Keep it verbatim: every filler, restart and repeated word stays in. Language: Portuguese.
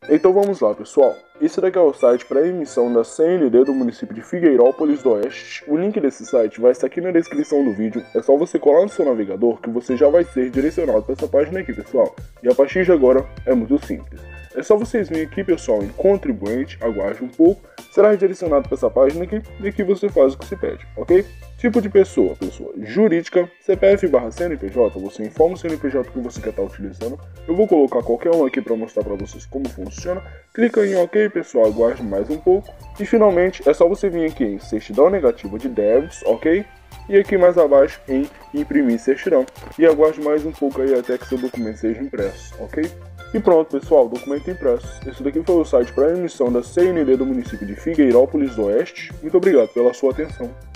Então vamos lá, pessoal. Esse daqui é o site para emissão da C N D do município de Figueirópolis do Oeste. O link desse site vai estar aqui na descrição do vídeo. É só você colar no seu navegador que você já vai ser direcionado para essa página aqui, pessoal. E a partir de agora é muito simples. É só vocês virem aqui, pessoal, em contribuinte, aguarde um pouco, será redirecionado para essa página aqui e aqui você faz o que se pede, ok? Tipo de pessoa, pessoa jurídica, C P F barra C N P J, você informa o C N P J que você quer estar utilizando. Eu vou colocar qualquer um aqui para mostrar para vocês como funciona. Clica em OK, pessoal, aguarde mais um pouco. E finalmente é só você vir aqui em certidão negativa de débitos, ok? E aqui mais abaixo em imprimir certidão. E aguarde mais um pouco aí até que seu documento seja impresso, ok? E pronto, pessoal, documento impresso. Esse daqui foi o site para emissão da C N D do município de Figueirópolis do Oeste. Muito obrigado pela sua atenção.